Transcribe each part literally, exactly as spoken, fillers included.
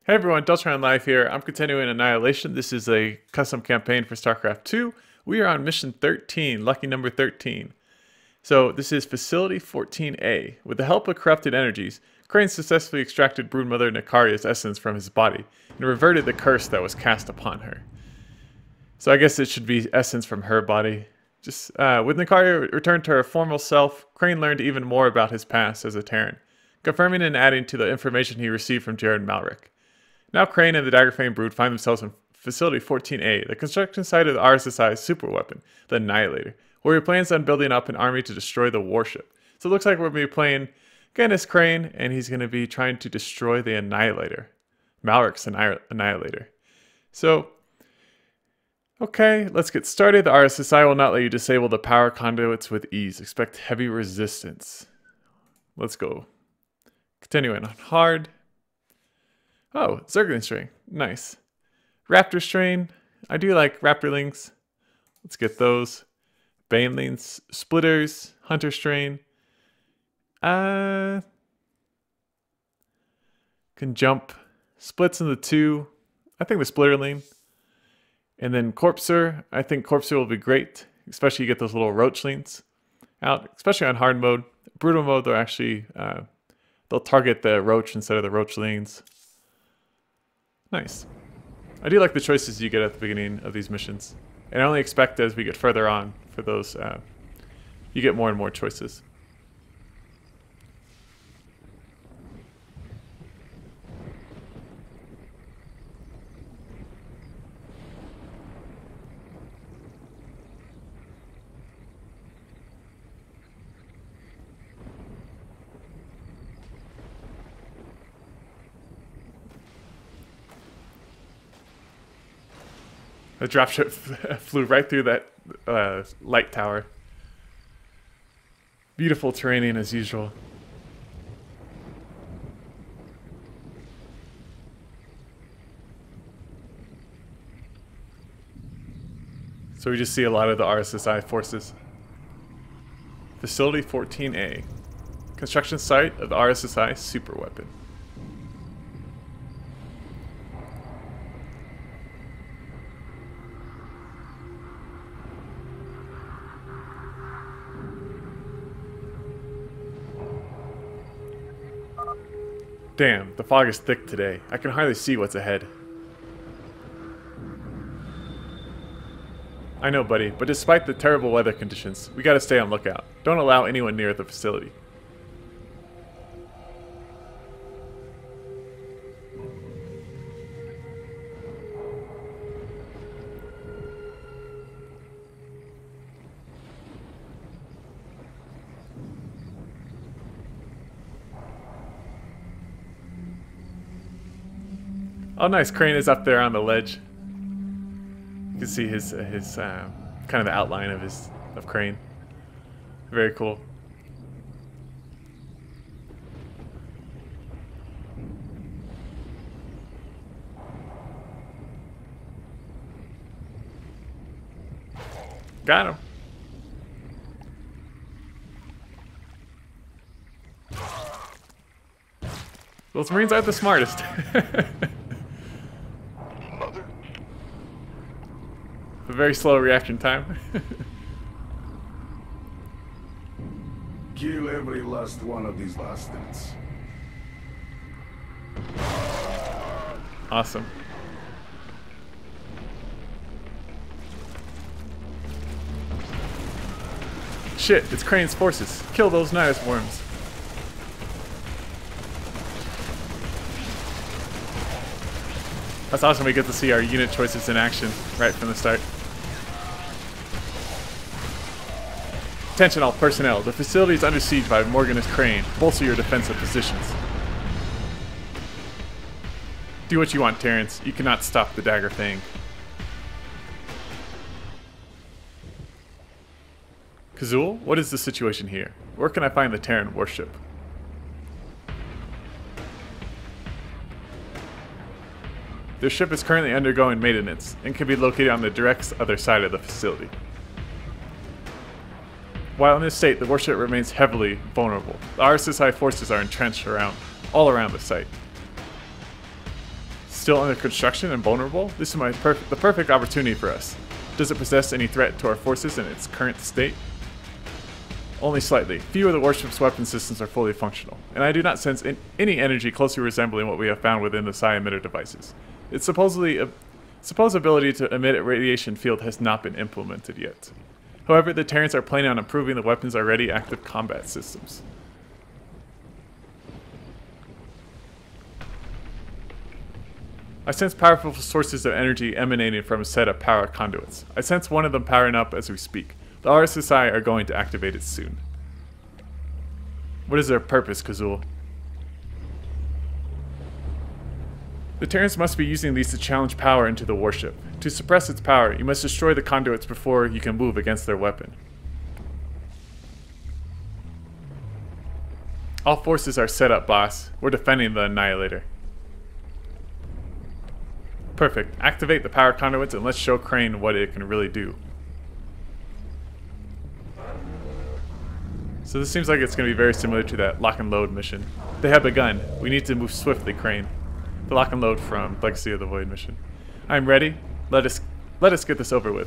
Hey everyone, DeltronLive here. I'm continuing Annihilation. This is a custom campaign for Starcraft two. We are on mission thirteen, lucky number thirteen. So this is Facility fourteen A. With the help of corrupted energies, Crane successfully extracted Broodmother Nakaria's essence from his body and reverted the curse that was cast upon her. So I guess it should be essence from her body. Just uh, with Nakaria returned to her formal self, Crane learned even more about his past as a Terran, confirming and adding to the information he received from Jared Malric. Now Crane and the Daggerfang brood find themselves in Facility fourteen A, the construction site of the R S S I's superweapon, the Annihilator, where he plans on building up an army to destroy the warship. So it looks like we're going to be playing again as Crane, and he's going to be trying to destroy the Annihilator. Malric's Annihilator. So, okay, let's get started. The R S S I will not let you disable the power conduits with ease. Expect heavy resistance. Let's go. Continuing on hard. Oh, Zergling Strain. Nice. Raptor Strain. I do like Raptorlings. Let's get those. Banelings. Splitters. Hunter Strain. Uh, can jump. Splits in the two. I think the Splitterling. And then Corpser. I think Corpser will be great. Especially you get those little Roachlings out. Especially on hard mode. Brutal mode, they're actually... Uh, they'll target the Roach instead of the Roachlings. Nice. I do like the choices you get at the beginning of these missions. And I only expect as we get further on for those, uh, you get more and more choices. The dropship flew right through that uh, light tower. Beautiful terrain as usual. So we just see a lot of the R S S I forces. Facility fourteen A. Construction site of the R S S I superweapon. Damn, the fog is thick today. I can hardly see what's ahead. I know, buddy, but despite the terrible weather conditions, we gotta stay on lookout. Don't allow anyone near the facility. Oh, nice. Crane is up there on the ledge. You can see his his uh, kind of the outline of his of Crane. Very cool. Got him. Those Marines aren't the smartest. A very slow reaction time. Kill every last one of these bastards. Awesome. Shit, it's Crane's forces. Kill those Nihilus worms. That's awesome, we get to see our unit choices in action right from the start. Attention all personnel, the facility is under siege by Morganus Crane. Bolster your defensive positions. Do what you want, Terrence. You cannot stop the Daggerfang. Kazul, what is the situation here? Where can I find the Terran warship? Their ship is currently undergoing maintenance and can be located on the direct other side of the facility. While in this state, the warship remains heavily vulnerable. The R S S I forces are entrenched around, all around the site. still under construction and vulnerable? This is my perf the perfect opportunity for us. Does it possess any threat to our forces in its current state? Only slightly. Few of the warship's weapon systems are fully functional, and I do not sense in any energy closely resembling what we have found within the psi emitter devices. Its supposedly uh, supposed ability to emit a radiation field has not been implemented yet. However, the Terrans are planning on improving the weapon's already active combat systems. I sense powerful sources of energy emanating from a set of power conduits. I sense one of them powering up as we speak. The R S S I are going to activate it soon. What is their purpose, Kazul? The Terrans must be using these to challenge power into the warship. To suppress its power, you must destroy the conduits before you can move against their weapon. All forces are set up, boss. We're defending the Annihilator. Perfect. Activate the power conduits and let's show Crane what it can really do. So this seems like it's going to be very similar to that lock and load mission. They have begun. We need to move swiftly, Crane. The lock and load from Legacy of the Void mission. I'm ready. Let us let us get this over with.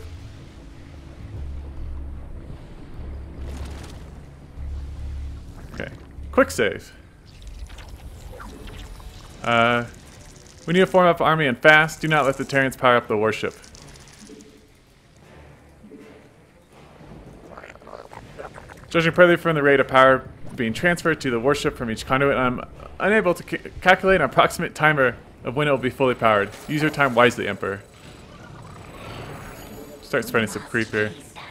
Okay. Quick save. Uh, we need to form up army and fast. Do not let the Terrans power up the warship. Judging purely from the rate of power being transferred to the warship from each conduit, I'm unable to ca calculate an approximate timer of when it will be fully powered. Use your time wisely, Emperor. Start spreading some creep here.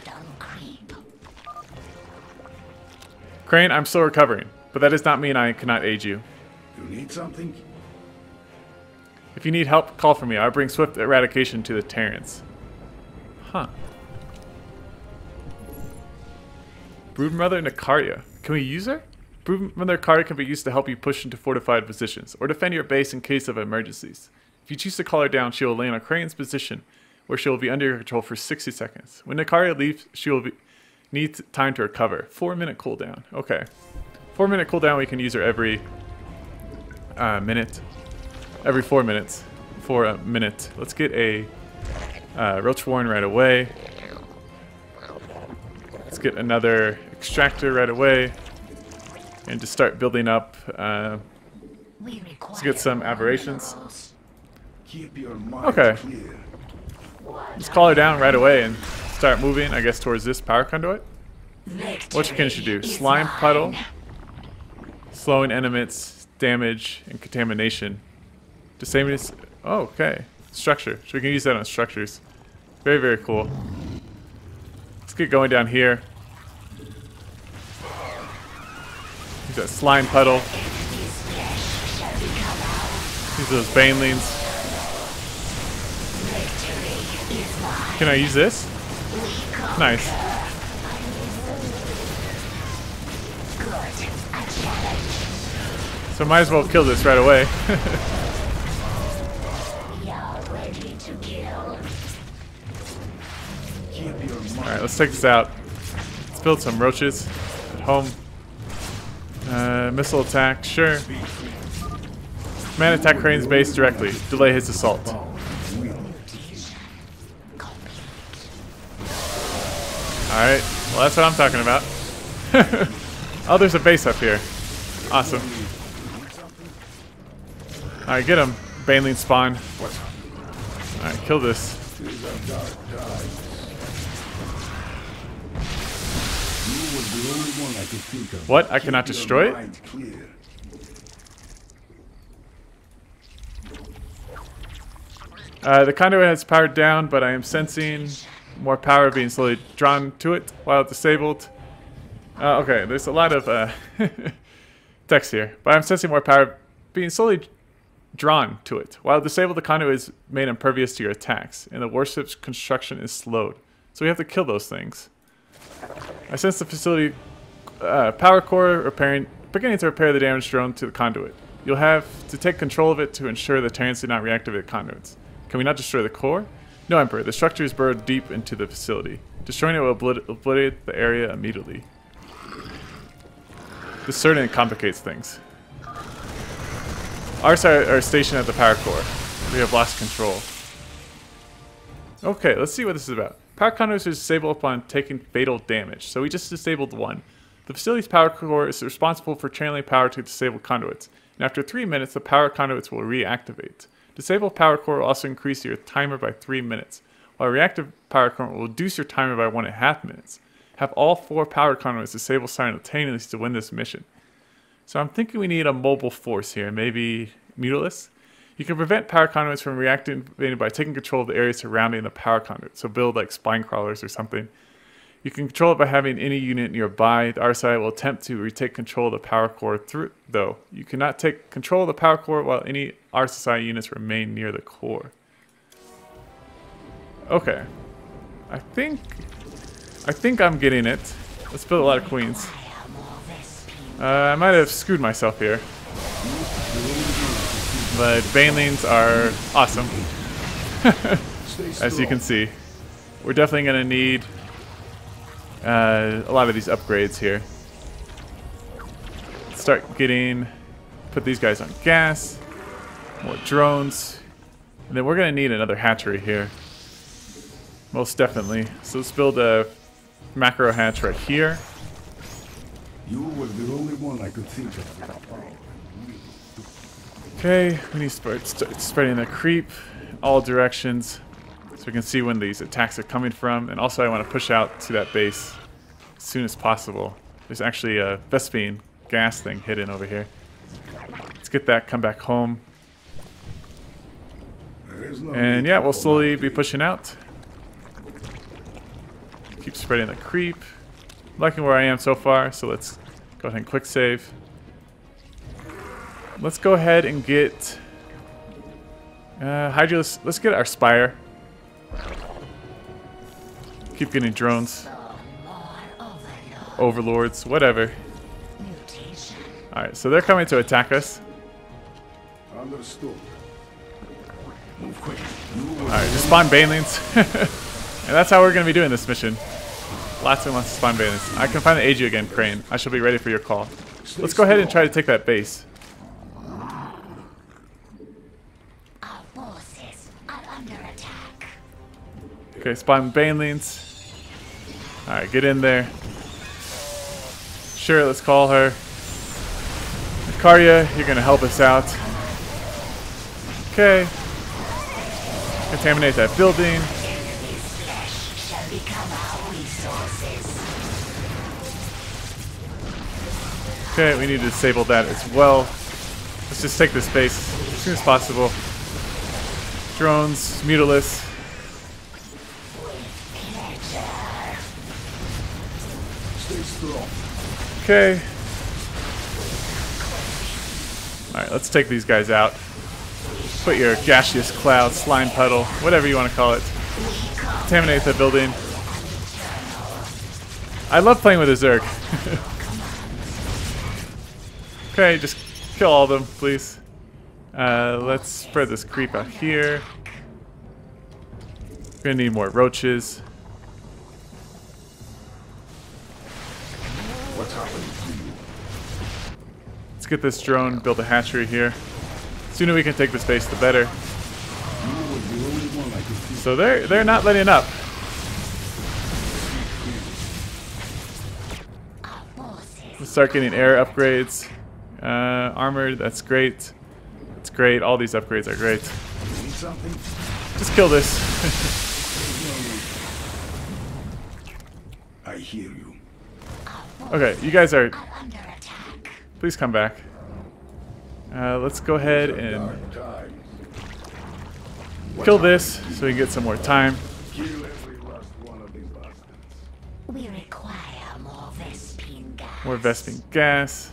Crane, I'm still recovering, but that does not mean I cannot aid you. You need something? If you need help, call for me. I'll bring swift eradication to the Terrans. Huh. Broodmother Nakaria. Can we use her? Broodmother Nakaria can be used to help you push into fortified positions, or defend your base in case of emergencies. If you choose to call her down, she will land on Crane's position, where she will be under your control for sixty seconds. When Nakaria leaves, she will be, need time to recover. Four minute cooldown. Okay. Four minute cooldown, we can use her every uh, minute. Every four minutes. For a minute. Let's get a uh, Roach Warren right away. Let's get another extractor right away. And just start building up. Uh, let's get some aberrations. Okay. Let's call her down right away and start moving, I guess, towards this power conduit. What can she do? Slime puddle. Slowing enemies, damage, and contamination. Disabling. Oh, okay. Structure. So we can use that on structures. Very, very cool. Let's get going down here. Use that slime puddle. Use those banelings. Can I use this? Nice. So might as well kill this right away. Alright, let's take this out. Let's build some roaches at home. Uh, missile attack, sure. Man attack Crane's base directly. Delay his assault. Alright, well that's what I'm talking about. Oh, there's a base up here. Awesome. Alright, get him. Baneling spawn. Alright, kill this. What? I cannot destroy it? Uh, the conduit has powered down, but I am sensing more power being slowly drawn to it while disabled. Uh, okay, there's a lot of uh, text here, but I'm sensing more power being slowly drawn to it. While disabled, the conduit is made impervious to your attacks, and the warship's construction is slowed. So we have to kill those things. I sense the facility uh, power core repairing, beginning to repair the damage drone to the conduit. You'll have to take control of it to ensure the Terrans do not reactivate conduits. Can we not destroy the core? No, Emperor. The structure is burrowed deep into the facility. Destroying it will oblit obliterate the area immediately. This certainly complicates things. Ours are, are stationed at the power core. We have lost control. Okay, let's see what this is about. Power conduits are disabled upon taking fatal damage. So we just disabled one. The facility's power core is responsible for channeling power to disabled conduits. And after three minutes, the power conduits will reactivate. Disabled power core will also increase your timer by three minutes, while reactive power core will reduce your timer by one and a half minutes. Have all four power conduits disabled simultaneously to win this mission. So I'm thinking we need a mobile force here, maybe Mutilus? You can prevent power conduits from reactivating by taking control of the area surrounding the power conduit, so build like spine crawlers or something. You can control it by having any unit nearby. The R S I will attempt to retake control of the power core through, though. You cannot take control of the power core while any R S I units remain near the core. Okay. I think... I think I'm getting it. Let's build a lot of queens. Uh, I might have screwed myself here. But banelings are awesome. As you can see. We're definitely going to need uh, a lot of these upgrades here. Start getting... Put these guys on gas. More drones. And then we're going to need another hatchery here. Most definitely. So let's build a macro hatch right here. You were the only one I could think of. Okay, we need to start, start spreading the creep all directions so we can see when these attacks are coming from. And also I want to push out to that base as soon as possible. There's actually a Vespine gas thing hidden over here. Let's get that, come back home. And yeah, we'll slowly be pushing out. Keep spreading the creep. I'm liking where I am so far, so let's go ahead and quick save. Let's go ahead and get uh, Hydra. Let's, let's get our Spire. Keep getting drones. Overlords, whatever. Alright, so they're coming to attack us. Understood. Move quick. Alright, just spawn banelings. And that's how we're going to be doing this mission. Lots and lots of spawn banelings. I can finally aid you again, Crane. I shall be ready for your call. Let's go ahead and try to take that base. Our forces are under attack. Okay, spawn banelings. Alright, get in there. Sure, let's call her. Karya, you're going to help us out. Okay. Contaminate that building. Okay, we need to disable that as well. Let's just take this base as soon as possible. Drones, Mutilus. Okay. Alright, let's take these guys out. Put your gaseous cloud, slime puddle, whatever you want to call it. Contaminate the building. I love playing with a Zerg. Okay, just kill all of them, please. Uh, let's spread this creep out here. We're gonna need more roaches. What's happening to you? Let's get this drone, build a hatchery here. The sooner we can take this base, the better. So they're they're not letting up. Let's start getting air upgrades. Uh, armored, that's great. That's great. All these upgrades are great. Just kill this. I hear you. Okay, you guys are... Please come back. Uh, let's go ahead and kill this so we can get some more time. We require more Vespine gas. More Vespine gas.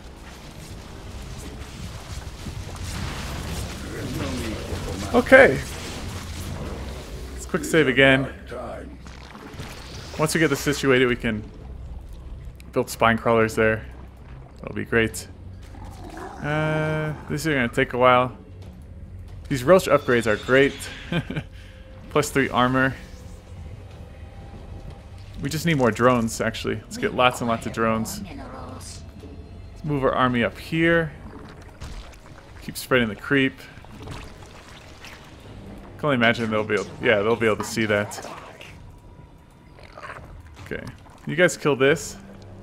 Okay. Let's quick save again. Once we get this situated, we can build spine crawlers there. That'll be great. Uh, this is going to take a while. These roach upgrades are great. Plus three armor. We just need more drones, actually. Let's get lots and lots of drones. Let's move our army up here. Keep spreading the creep. can only imagine they'll be able, yeah, they'll be able to see that. Okay, you guys kill this.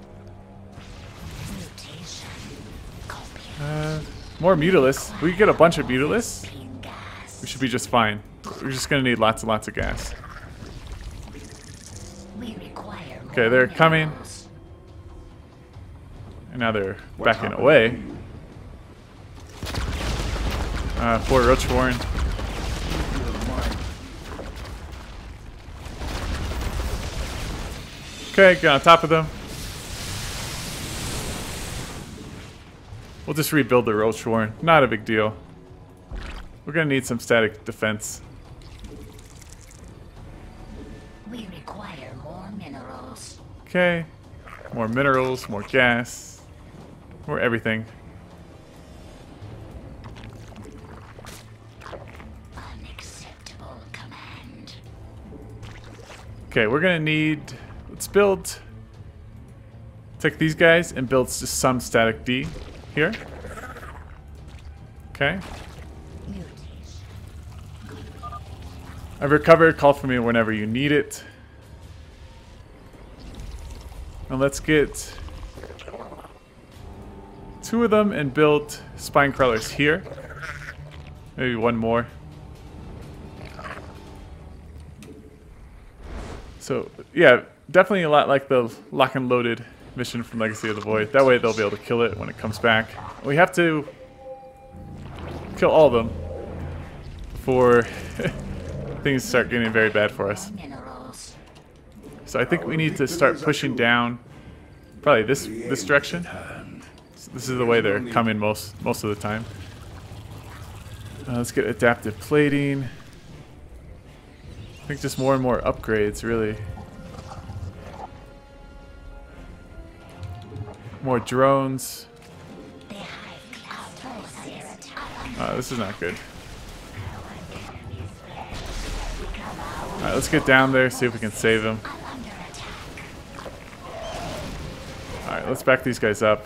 Uh, more Mutalisks. We can get a bunch of Mutalisks. We should be just fine. We're just gonna need lots and lots of gas. Okay, they're coming. And now they're backing away. Uh, poor Roach Warren. Okay, get on top of them. We'll just rebuild the Roach Warren. Not a big deal. We're gonna need some static defense. We require more minerals. Okay. More minerals, more gas, more everything. Unacceptable command. Okay, we're gonna need, let's build, take these guys and build just some static D here. Okay. I've recovered, call for me whenever you need it. And let's get two of them and build spine crawlers here. Maybe one more. So, yeah, definitely a lot like the lock and loaded mission from Legacy of the Void. That way they'll be able to kill it when it comes back. We have to kill all of them before things start getting very bad for us. So I think we need to start pushing down, probably this this direction. So this is the way they're coming most most of the time. Uh, let's get adaptive plating. I think just more and more upgrades, really. More drones. Uh, this is not good. Alright, let's get down there, see if we can save him. Alright, let's back these guys up.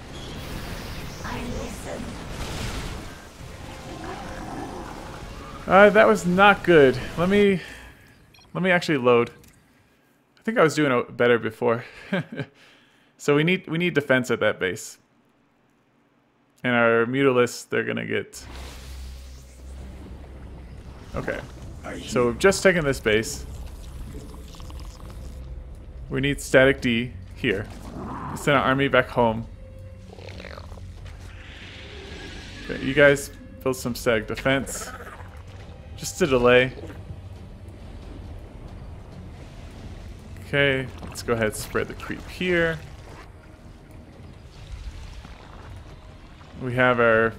Uh, that was not good. Let me... Let me actually load. I think I was doing it better before. So we need we need defense at that base. And our Mutalisks, they're gonna get... Okay. So we've just taken this base. We need static D here. Send our army back home. Okay, you guys build some static defense. Just to delay. Okay, let's go ahead and spread the creep here. We have our...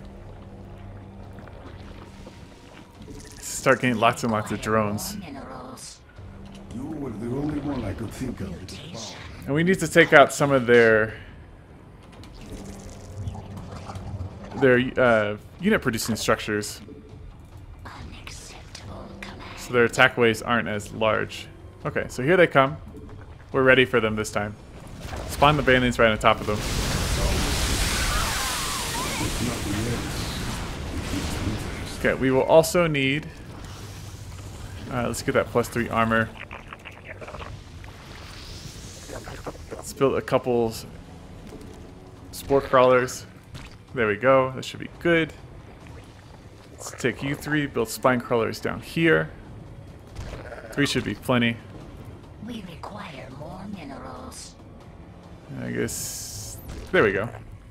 Start getting lots and lots of drones. You were the only one I could think of. And we need to take out some of their... Their uh, unit producing structures. So their attack waves aren't as large. Okay, so here they come. We're ready for them this time. Spawn the banelings right on top of them. Okay, we will also need... Uh, let's get that plus three armor. Let's build a couple spore crawlers. There we go. That should be good. Let's take you three, build spine crawlers down here. Three should be plenty. We require more minerals. I guess... There we go.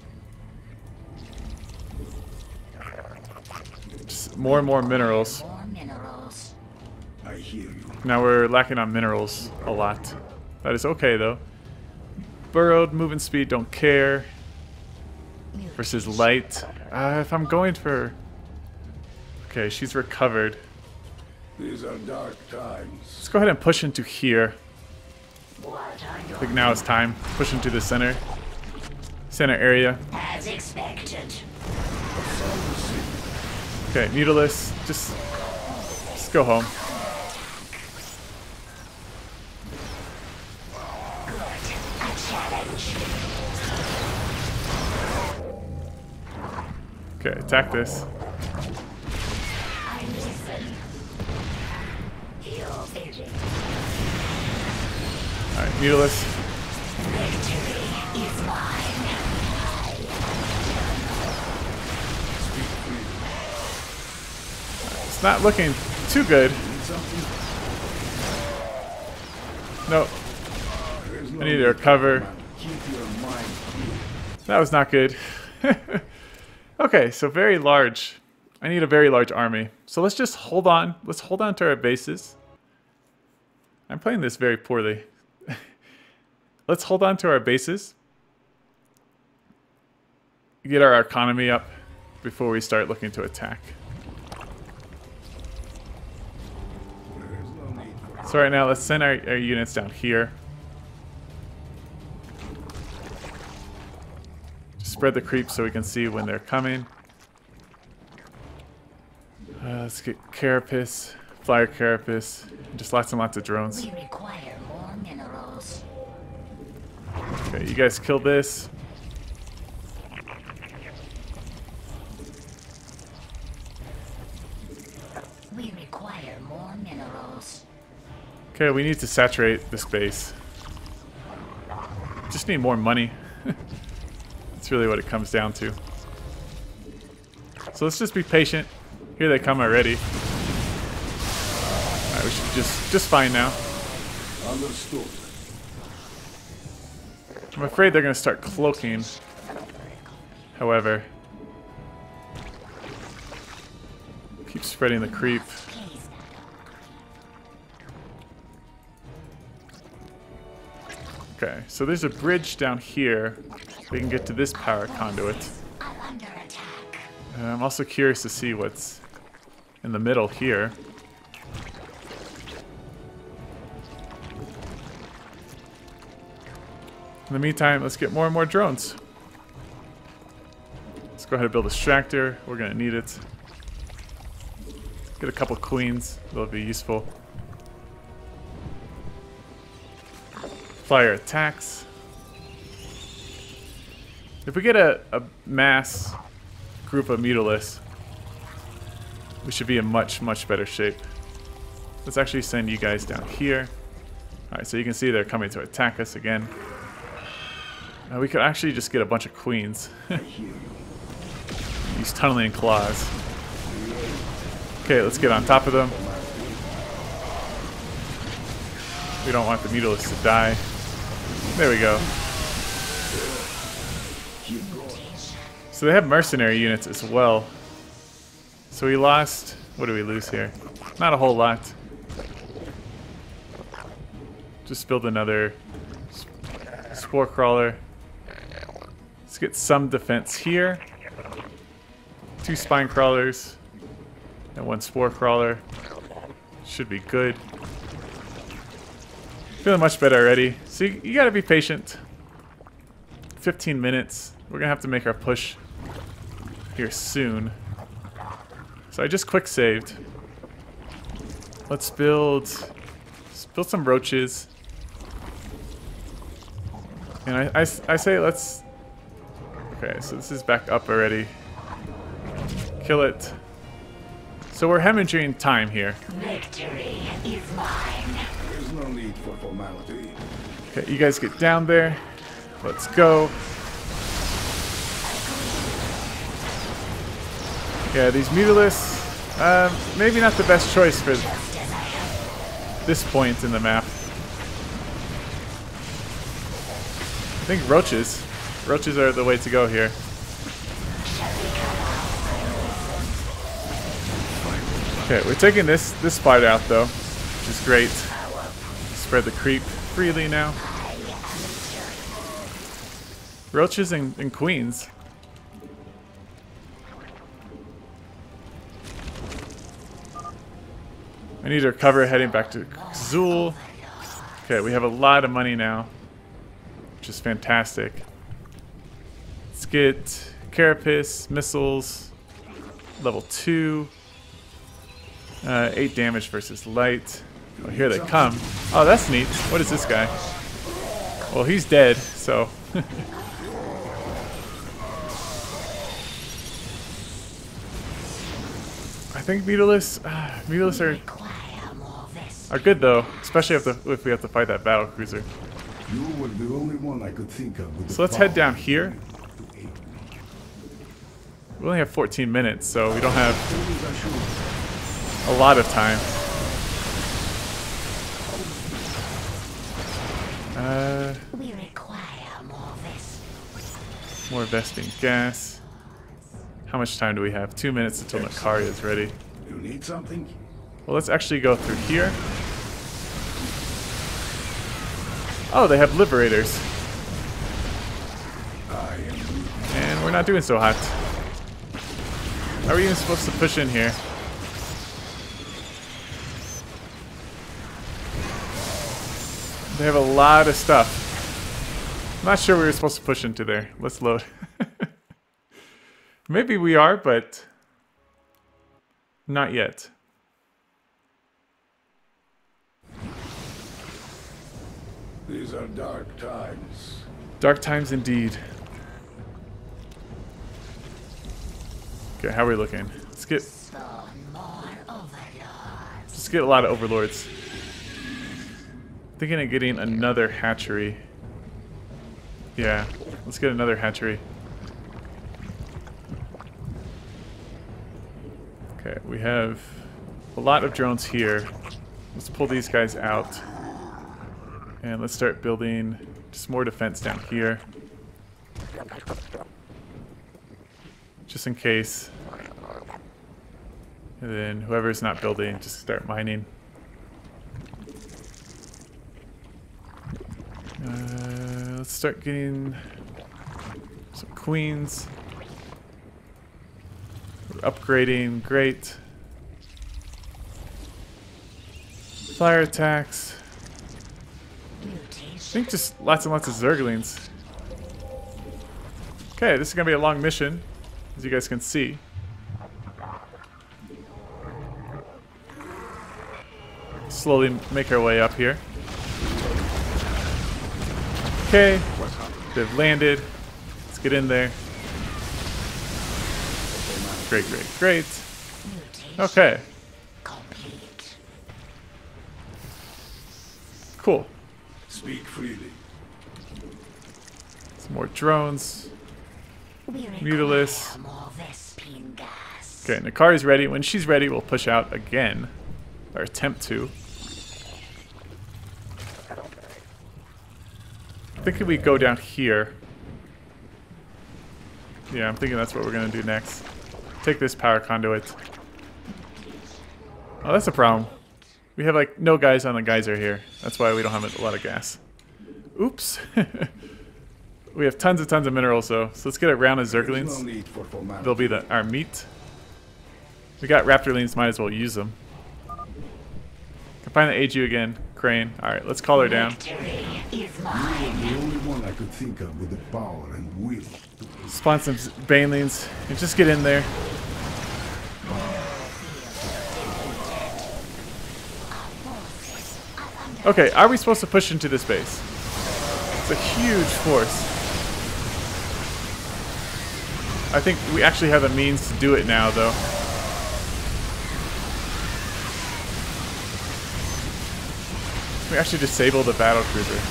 Just more and more minerals. More minerals. I hear you. Now we're lacking on minerals a lot. That is okay though. Burrowed, moving speed, don't care. Versus light. Uh, if I'm going for... Okay, she's recovered. These are dark times. Let's go ahead and push into here. I think now it's time. Push into the center. Center area. As expected. Okay, Mutalisks, just, just go home. Okay, attack this. Alright, Mutilus. Victory is mine. It's not looking too good. No. I need to recover. That was not good. Okay, so very large. I need a very large army. So let's just hold on. Let's hold on to our bases. I'm playing this very poorly. Let's hold on to our bases. Get our economy up before we start looking to attack. So right now, let's send our, our units down here. Just spread the creeps so we can see when they're coming. Uh, let's get Carapace, Flyer Carapace, and just lots and lots of drones. We require more minerals. Okay, you guys kill this. We require more minerals. Okay, we need to saturate this base. Just need more money. That's really what it comes down to. So let's just be patient. Here they come already. Alright, we should be just, just fine now. Understood. I'm afraid they're going to start cloaking. However, keep spreading the creep. Okay, so there's a bridge down here. We can get to this power conduit. I'm under attack. And I'm also curious to see what's in the middle here. In the meantime, let's get more and more drones. Let's go ahead and build a extractor. We're going to need it. Get a couple queens. That'll be useful. Flyer attacks. If we get a, a mass group of Mutilis, we should be in much, much better shape. Let's actually send you guys down here. Alright, so you can see they're coming to attack us again. Uh, we could actually just get a bunch of queens. These tunneling claws. Okay, let's get on top of them. We don't want the Mutilis to die. There we go. So they have mercenary units as well. So we lost... What do we lose here? Not a whole lot. Just build another spore crawler. Let's get some defense here. Two spine crawlers. And one spore crawler. Should be good. Feeling much better already. So you, you gotta be patient. fifteen minutes. We're gonna have to make our push here soon. So I just quick saved. Let's build, let's build some roaches. And I, I, I say let's... Okay, so this is back up already. Kill it. So we're hemorrhaging time here. Victory is mine. There's no need for formality. Okay, you guys get down there. Let's go. Yeah, these Mutilis, um, maybe not the best choice for this point in the map. I think roaches. Roaches are the way to go here. Okay, we're taking this this spider out though, which is great. Spread the creep freely now. Roaches and, and queens. I need to recover heading back to Zool. Okay, we have a lot of money now, which is fantastic. Let's get Carapace, missiles, level two. Uh, eight damage versus light. Oh, here they come. Oh, that's neat. What is this guy? Well, he's dead, so... I think Mutilis, uh, Mutilis are... Require more vessels. are good though, especially if, the, if we have to fight that battle cruiser. You were the only one I could think of with So the let's head power down here. to aid me. We only have fourteen minutes, so we don't have Things I should- a lot of time. Uh, We require more vessels. more vesting gas. How much time do we have? Two minutes until Nakari is ready. You need something? Well, let's actually go through here. Oh, they have liberators. I am. And we're not doing so hot. How are we even supposed to push in here? They have a lot of stuff. I'm not sure we were supposed to push into there. Let's load. Maybe we are, but not yet. These are dark times. Dark times indeed. Okay, how are we looking? Let's get Spawn more overlords. let's get a lot of overlords. Thinking of getting another hatchery. Yeah, let's get another hatchery. Okay, we have a lot of drones here. Let's pull these guys out. And let's start building just more defense down here. Just in case. And then whoever's not building, just start mining. Uh, let's start getting some queens. We're upgrading, great. Fire attacks. I think just lots and lots of Zerglings. Okay, this is gonna be a long mission, as you guys can see. Slowly make our way up here. Okay, they've landed. Let's get in there. Great, great, great. Okay, Complete. cool. Speak freely. Some more drones. We require Mutilis. more Vespine gas. Okay, Nakari's ready. When she's ready, we'll push out again. Or attempt to. I think we go down here. Yeah, I'm thinking that's what we're going to do next. Take this power conduit. Oh, that's a problem. We have like no guys on the geyser here. That's why we don't have a lot of gas. Oops. We have tons and tons of minerals though. So let's get a round of There's no Zerglings. need for formality. They'll be the our meat. We got Raptorlings, might as well use them. Can find the A G U again. Crane. Alright, let's call her down. Victory is You mine. were the only one I could think of with the power and will to aid. Spawn some Banelings and just get in there. Okay, are we supposed to push into this base? It's a huge force. I think we actually have the means to do it now, though. We actually disable the battle cruiser.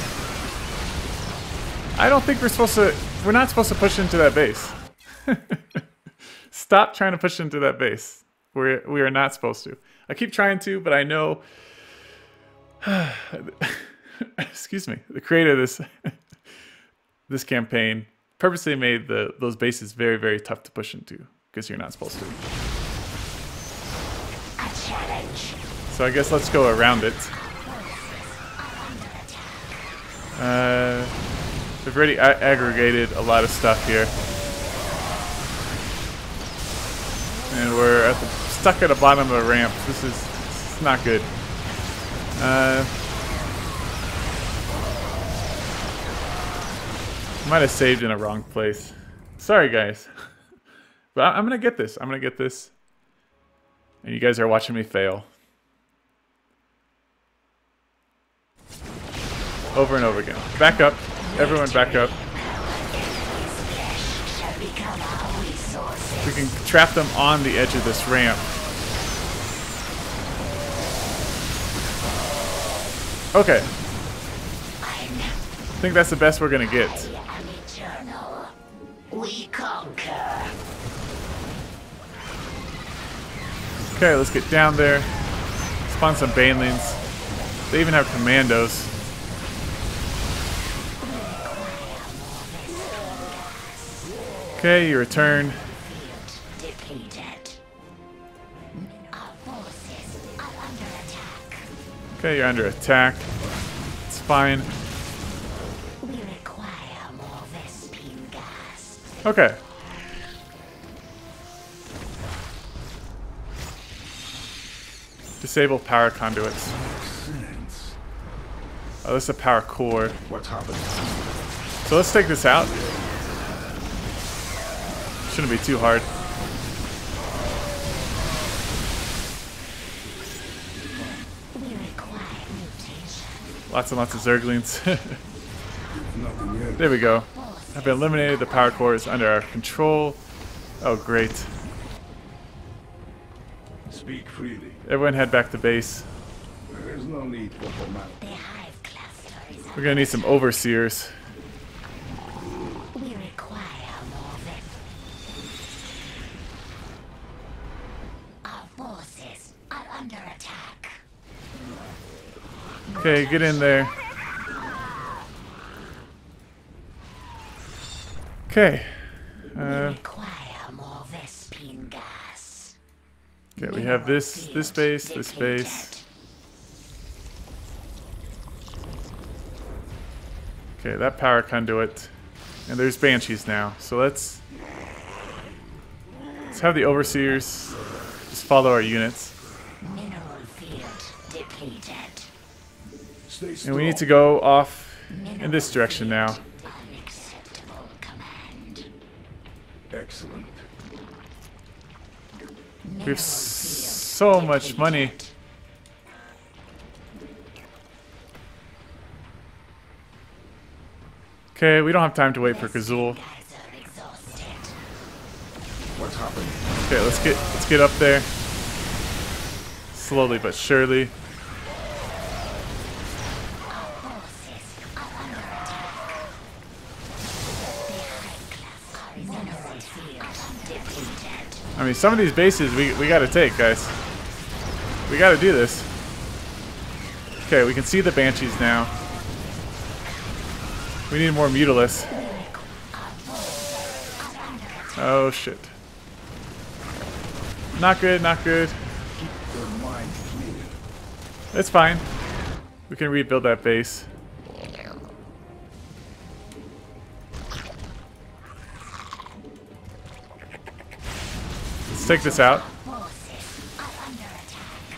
I don't think we're supposed to... We're not supposed to push into that base. Stop trying to push into that base. We're, we are not supposed to. I keep trying to, but I know... Excuse me. The creator of this, this campaign purposely made the those bases very, very tough to push into. Because you're not supposed to. A challenge. So I guess let's go around it. Uh, they've already a aggregated a lot of stuff here, and we're at the, stuck at the bottom of the ramp. This is, this is not good. Uh, might have saved in a wrong place. Sorry, guys, but I I'm gonna get this. I'm gonna get this, and you guys are watching me fail. Over and over again. Back up. Everyone back up. We can trap them on the edge of this ramp. Okay. I think that's the best we're gonna get. I am eternal. We conquer. Okay, let's get down there. Spawn some banelings. They even have commandos. Okay, you return. Depleted. Our forces are under attack. Okay, you're under attack. It's fine. We require more Vespine gas. Okay. Disable power conduits. Sense. Oh, this is a power core. What's happening? So let's take this out. Shouldn't be too hard. We require mutation. Lots and lots of Zerglings. Nothing yet. There we go. I've been eliminated. The power core is under our control. Oh, great. Speak freely. Everyone head back to base. There is no need for formality. The hive cluster is We're gonna need some overseers. We require more Vespine. Our forces are under attack. Okay, get in there. Okay. We Uh, require more Vespine gas. okay, we have this, this base, this base. Okay, that power conduit. And there's banshees now. So let's let's have the overseers just follow our units. Mineral field depleted. Stay And we need to go off in this direction now. Unacceptable command. Excellent. We have so much money. Okay, we don't have time to wait for Kazul. Guys are exhausted. What's happening? Okay, let's get let's get up there. Slowly but surely. Forces are under attack. The high class mineral field depleted. I mean, some of these bases we we got to take, guys. We got to do this. Okay, we can see the banshees now. We need more Mutalisk. Oh shit. Not good, not good. Your mind clear. It's fine. We can rebuild that base. Let's take this out. Forces are under attack.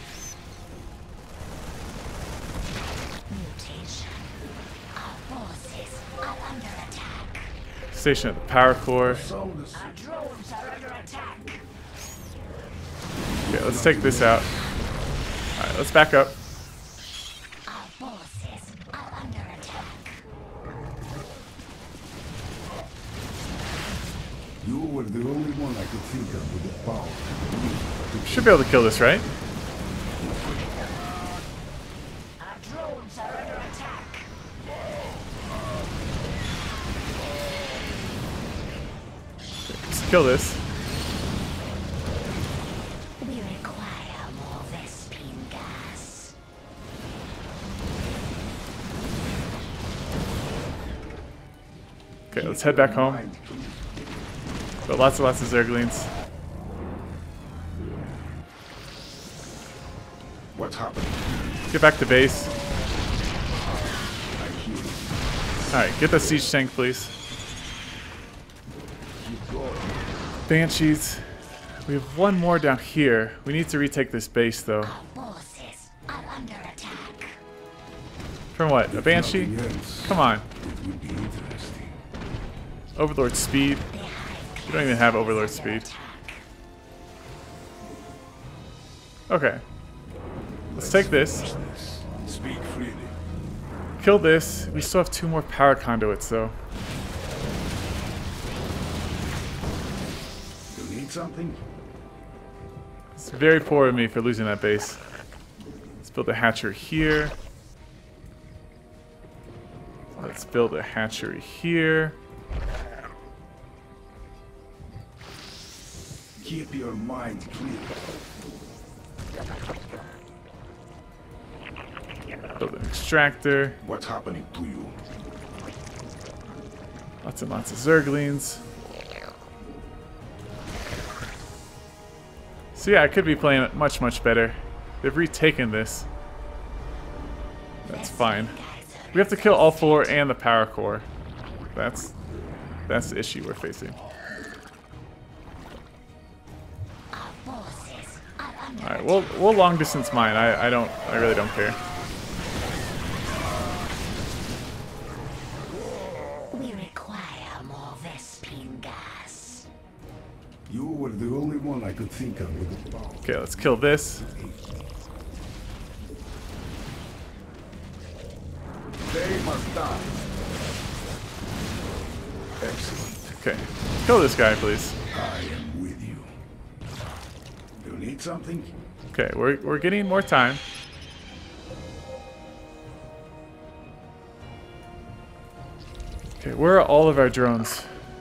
Mutation. Our forces are under attack. Station at the power core. Sound is Our drones are under attack. Okay, let's take this out. Alright, let's back up. Our forces are under attack. You were the only one I could think of with the power. Should be able to kill this, right? Our drones are under attack. Let's kill this. We require more Vespine gas. Okay, let's head back home. Mind clear. But lots and lots of Zerglings. What's happening? Get back to base. I hear you. Alright, get the siege tank, please. Keep going. Banshees. We have one more down here. We need to retake this base, though. Our forces are under attack. From what? A Banshee? Nothing else. Come on. It would be interesting. Overlord speed. The hive We don't even have Overlord is under speed. attack. Okay. Let's take this. Business. Speak freely. Kill this. We still have two more power conduits, though. You need something? It's very poor of me for losing that base. Let's build a hatcher here. Let's build a hatchery here. Keep your mind clear. Build an extractor. What's happening to you? Lots and lots of zerglings. So yeah, I could be playing it much, much better. They've retaken this. That's fine. We have to kill all four and the power core. That's that's the issue we're facing. Alright, we'll we'll long distance mine. I, I don't I really don't care. We require more Vespine gas. You were the only one I could think of with the power. Okay, let's kill this. They must die. Excellent. Okay. Kill this guy, please. I am with you. You need something? Okay, we're we're getting more time. Okay, where are all of our drones?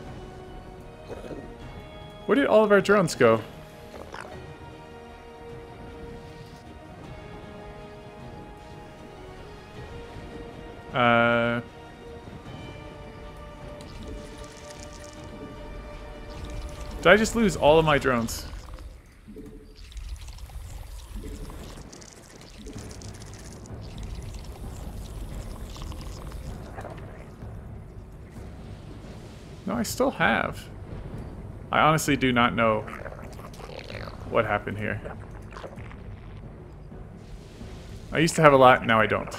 Where did all of our drones go? Uh... Did I just lose all of my drones? No, I still have. I honestly do not know what happened here. I used to have a lot, now I don't.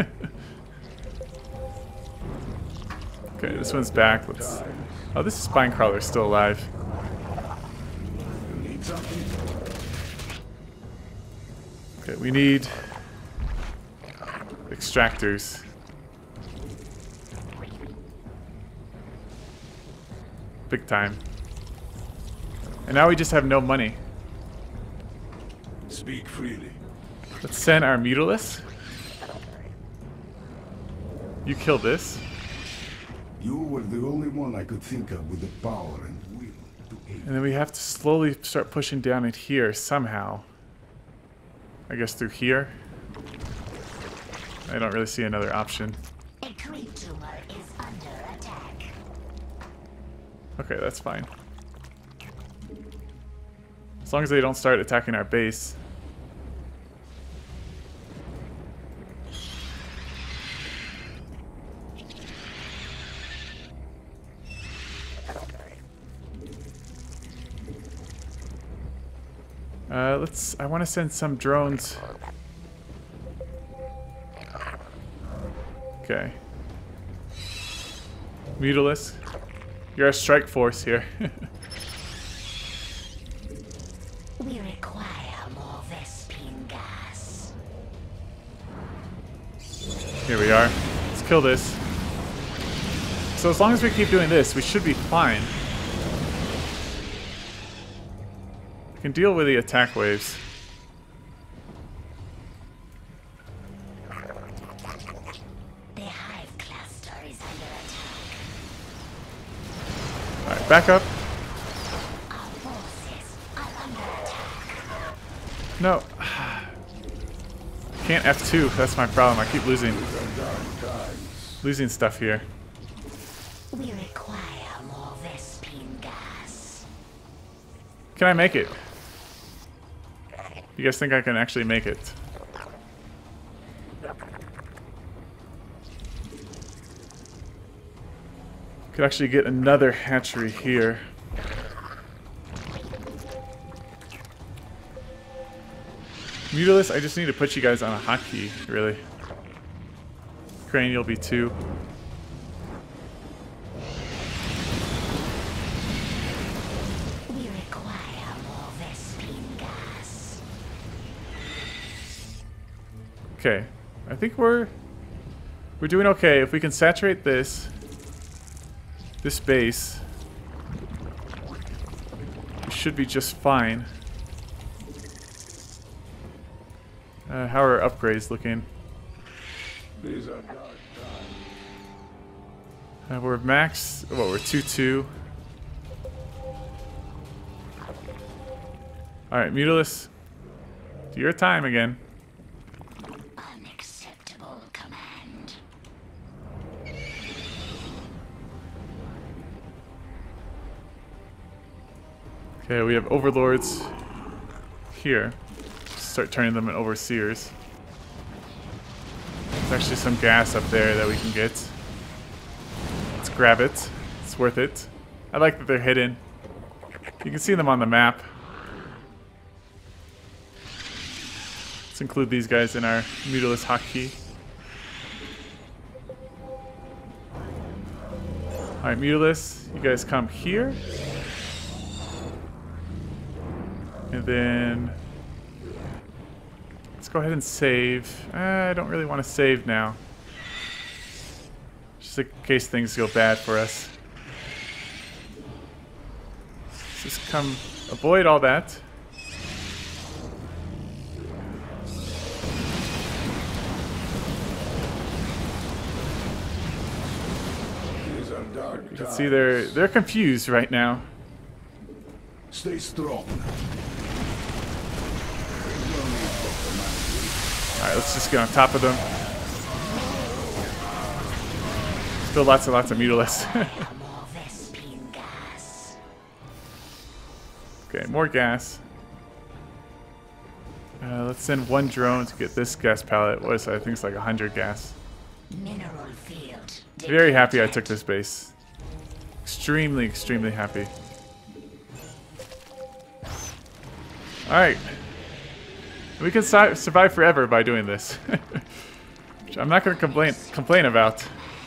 Okay, this one's back. Let's. Oh, this spine crawler is still alive. You need something? Okay, we need extractors. Big time. And now we just have no money. Speak freely. Let's send our Mutalisk. You kill this. You were the only one I could think of with the power and will to aid. And then we have to slowly start pushing down in here somehow. I guess through here. I don't really see another option. A creep tumor is under attack. Okay, that's fine. As long as they don't start attacking our base. Uh, let's, I want to send some drones. Okay. Mutalisk. You're a strike force here. We require more Vespine gas. Here we are. Let's kill this. So as long as we keep doing this, we should be fine. We can deal with the attack waves. The hive cluster is under attack. Alright, back up. Our forces are under attack. No. Can't F two, that's my problem. I keep losing losing stuff here. We require more Vespine gas. Can I make it? You guys think I can actually make it? Could actually get another hatchery here. Mutalisk, I just need to put you guys on a hotkey, really. Crane, you'll be two. We require more Vespine gas. Okay, I think we're we're doing okay. If we can saturate this this base, we should be just fine. Uh, how are our upgrades looking? These are dark times. Uh, we're max. What, we're two two. Alright, Mutalisk. It's your time again. Unacceptable command. Okay, we have overlords here. Start turning them into overseers. There's actually some gas up there that we can get. Let's grab it. It's worth it. I like that they're hidden. You can see them on the map. Let's include these guys in our Mutalisk hotkey. Alright, Mutalisk, you guys come here. And then let's go ahead and save. Uh, I don't really want to save now. Just in case things go bad for us. Let's just come avoid all that. You can see they're they're confused right now. Stay strong. Alright, let's just get on top of them. Still lots and lots of Mutalisks. Okay, more gas. Uh, let's send one drone to get this gas pallet. What is that? I think it's like one hundred gas. Mineral field. Very happy I took this base. Extremely, extremely happy. Alright. We can su survive forever by doing this. Which I'm not going to complain complain about.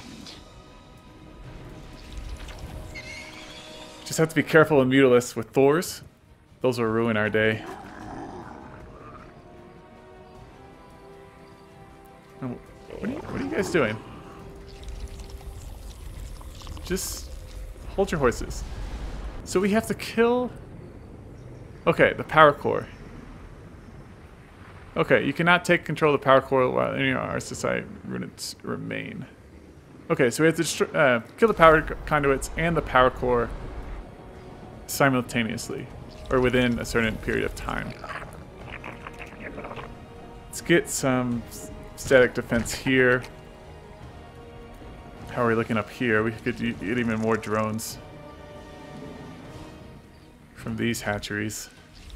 Just have to be careful with Mutalisks with Thors. Those will ruin our day. Oh, what are you, what are you guys doing? Just hold your horses. So we have to kill... Okay, the power core. Okay, you cannot take control of the power core while any of our society units remain. Okay, so we have to destroy, uh, kill the power conduits and the power core simultaneously, or within a certain period of time. Let's get some static defense here. How are we looking up here? We could get even more drones from these hatcheries.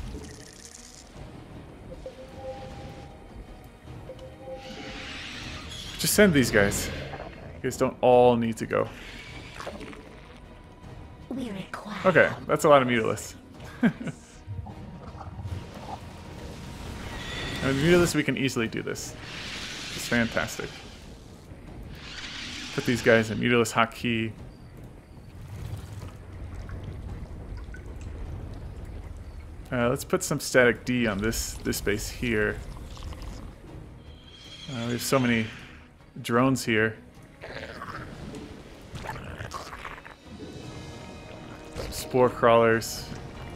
Just send these guys. You guys don't all need to go. We require Okay, that's a lot of Mutalisks. And with Mutalisks, we can easily do this. It's fantastic. Put these guys in Mutalisk hotkey. Uh, let's put some static D on this this base here. Uh, we have so many drones here. Some spore crawlers.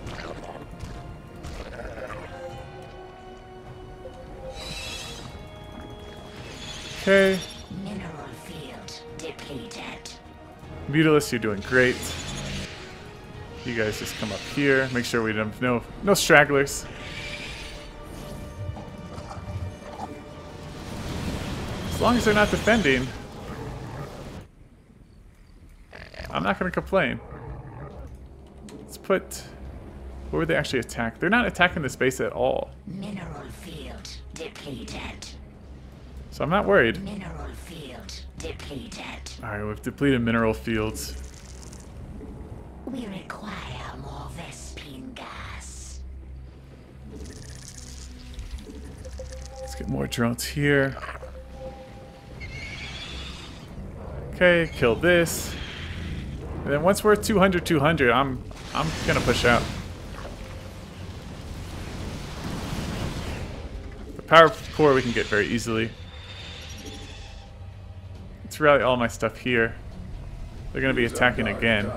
Okay. mineral field depleted. Mutalisks, you're doing great. You guys just come up here. Make sure we don't have no no stragglers. As long as they're not defending, I'm not going to complain. Let's put... Where would they actually attack? They're not attacking this base at all. Mineral field depleted. So I'm not worried. Mineral field depleted. Alright, we've depleted mineral fields. We require more Vespine gas. Let's get more drones here. Okay, kill this. And then once we're at two hundred, two hundred, I'm I'm gonna push out. The power core we can get very easily. Let's rally all my stuff here. They're gonna be attacking again.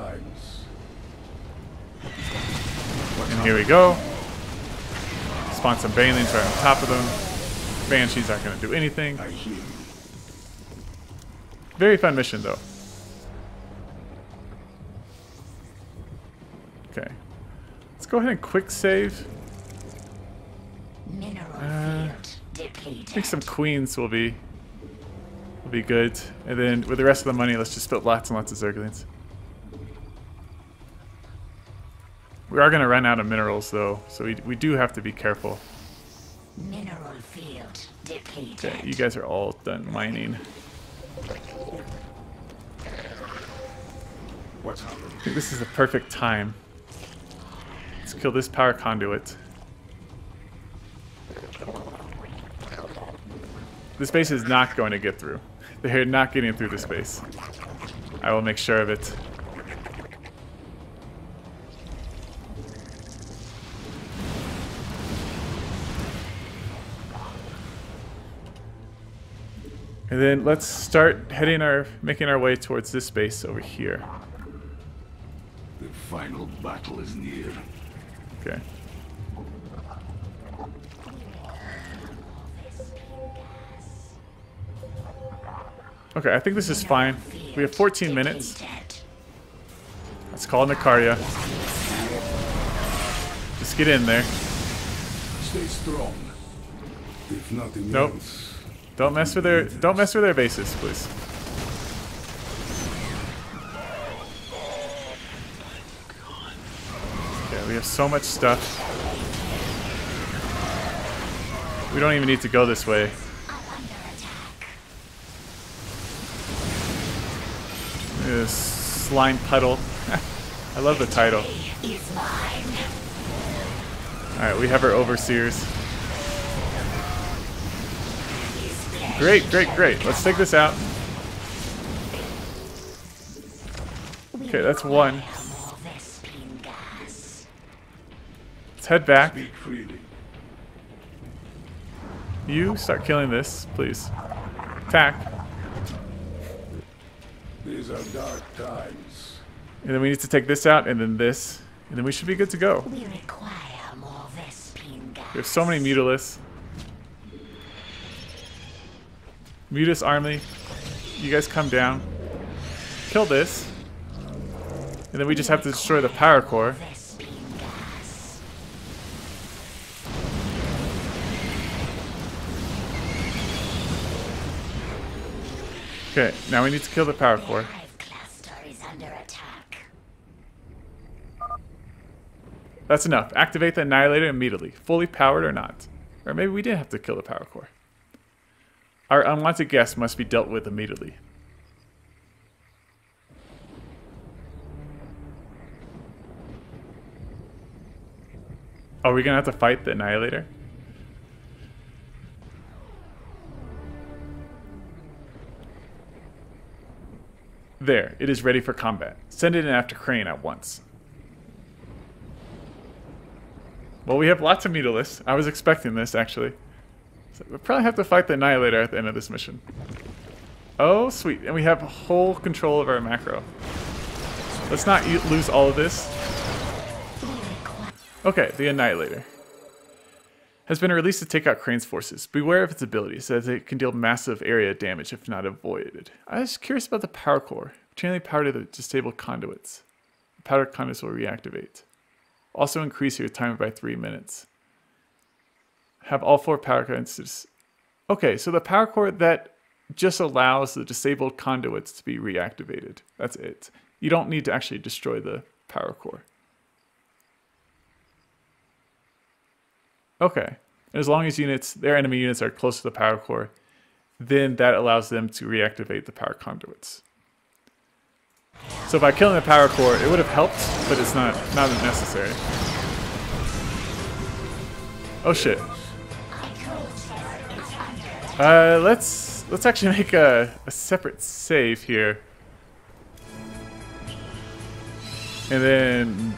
And here we go. Spawn some Banelings right on top of them. Banshees aren't gonna do anything. Very fun mission though. Okay. Let's go ahead and quick save. Mineral Uh, field depleted. I think some queens will be will be good. And then with the rest of the money, let's just build lots and lots of zerglings. We are going to run out of minerals, though, so we, we do have to be careful. Mineral field depleted. Okay, you guys are all done mining. What's happening? I think this is the perfect time. Let's kill this power conduit. This base is not going to get through. They're not getting through this base. I will make sure of it. And then let's start heading our, making our way towards this base over here. The final battle is near. Okay. Okay, I think this is fine. We have fourteen minutes. Let's call Nikaria. Just get in there. Stay strong. If nothing Nope. else. Don't mess with their don't mess with their bases, please. Okay, we have so much stuff. We don't even need to go this way. This slime puddle. I love the title. Alright, we have our overseers. Great, great, great. Let's take this out. Okay, that's one. Let's head back. Speak freely. You start killing this, please. Attack. These are dark times. And then we need to take this out, and then this. And then we should be good to go. We require more Vespine gas. We have so many Mutalisks. Mutus army. You guys come down. Kill this. And then we just have to destroy the power core. Vespine gas. Okay, now we need to kill the power core. Hive cluster is under attack. That's enough. Activate the Annihilator immediately. Fully powered or not. Or maybe we did have to kill the power core. Our unwanted guest must be dealt with immediately. Are we going to have to fight the Annihilator? There, it is ready for combat. Send it in after Crane at once. Well, we have lots of Mutalisks. I was expecting this, actually. So we'll probably have to fight the Annihilator at the end of this mission. Oh, sweet. And we have whole control of our macro. Let's not e- lose all of this. Okay, the Annihilator has been released to take out Crane's forces. Beware of its abilities, as it can deal massive area damage if not avoided. I was curious about the power core. Channeling power to the disabled conduits. The power conduits will reactivate. Also increase your timer by three minutes. Have all four power conduits. Okay, so the power core that just allows the disabled conduits to be reactivated. That's it. You don't need to actually destroy the power core. Okay. And as long as units, their enemy units are close to the power core, then that allows them to reactivate the power conduits. So by killing the power core, it would have helped, but it's not not necessary. Oh shit. Uh, let's let's actually make a, a separate save here. And then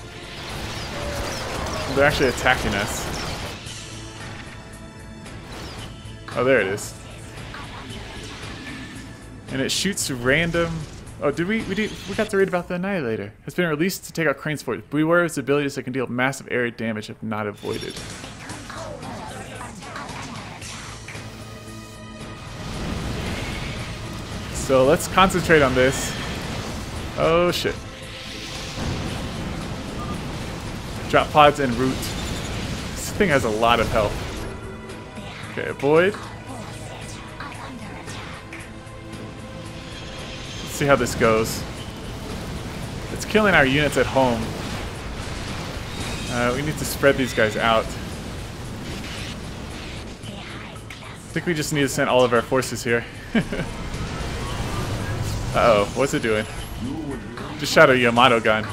they're actually attacking us. Oh, there it is. And it shoots random. Oh, did we we did we got to read about the Annihilator? Has been released to take out Crane's force. Beware of its abilities that can deal massive area damage if not avoided. So let's concentrate on this. Oh shit. Drop pods and root. This thing has a lot of health. Okay, avoid. Let's see how this goes. It's killing our units at home. Uh, we need to spread these guys out. I think we just need to send all of our forces here. Uh-oh, what's it doing? Just shot a Yamato gun.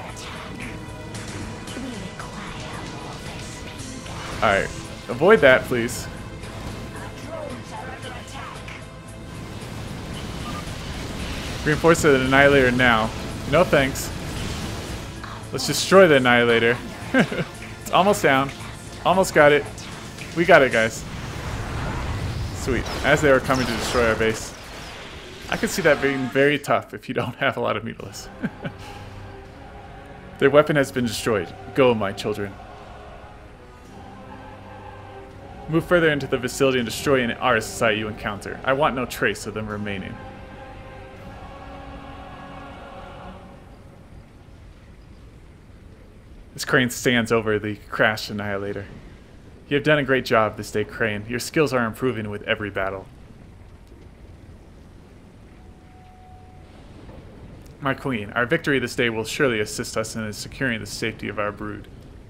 Alright, avoid that, please. Reinforce the Annihilator now. No thanks. Let's destroy the Annihilator. It's almost down. Almost got it. We got it, guys. Sweet. As they were coming to destroy our base. I can see that being very tough if you don't have a lot of mutilas. Their weapon has been destroyed. Go, my children. Move further into the facility and destroy any R S S I you encounter. I want no trace of them remaining. This Crane stands over the crashed Annihilator. You have done a great job this day, Crane. Your skills are improving with every battle. My queen, our victory this day will surely assist us in securing the safety of our brood.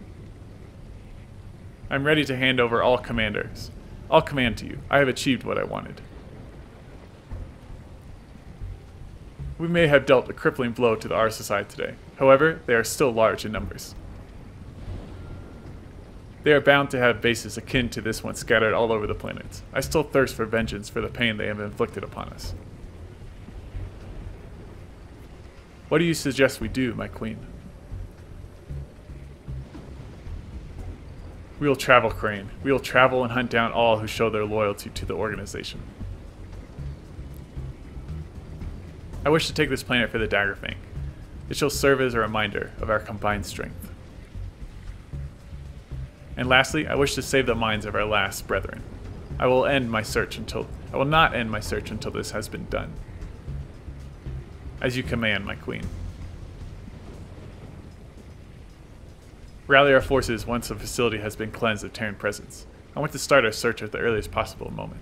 I'm ready to hand over all commanders. All command to you. I have achieved what I wanted. We may have dealt a crippling blow to the R S S I today. However, they are still large in numbers. They are bound to have bases akin to this one scattered all over the planet. I still thirst for vengeance for the pain they have inflicted upon us. What do you suggest we do, my queen? We will travel, Crane. We will travel and hunt down all who show their loyalty to the organization. I wish to take this planet for the Daggerfang. It shall serve as a reminder of our combined strength. And lastly, I wish to save the minds of our last brethren. I will end my search until I will not end my search until this has been done. As you command, my queen. Rally our forces once the facility has been cleansed of Terran presence. I want to start our search at the earliest possible moment.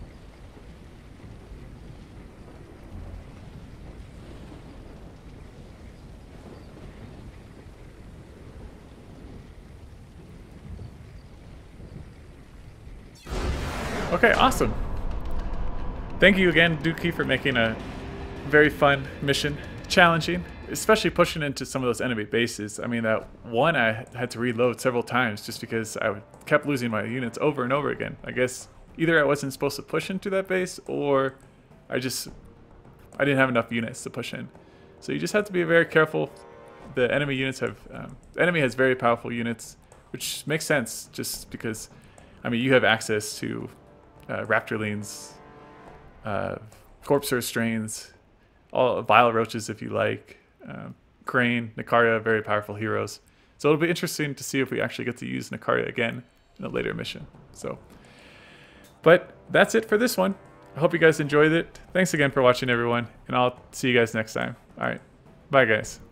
Okay, awesome. Thank you again, Dudki, for making a very fun mission. Challenging, especially pushing into some of those enemy bases. I mean, that one I had to reload several times just because I kept losing my units over and over again. I guess either I wasn't supposed to push into that base, or I just I didn't have enough units to push in. So you just have to be very careful. The enemy units have um, the enemy has very powerful units, which makes sense just because I mean you have access to uh, Raptorlings, uh, Corpser strains, all Vile Roaches if you like, um, Crane, Nicaria, very powerful heroes. So it'll be interesting to see if we actually get to use Nicaria again in a later mission. So, but that's it for this one. I hope you guys enjoyed it. Thanks again for watching, everyone, and I'll see you guys next time. All right, bye guys.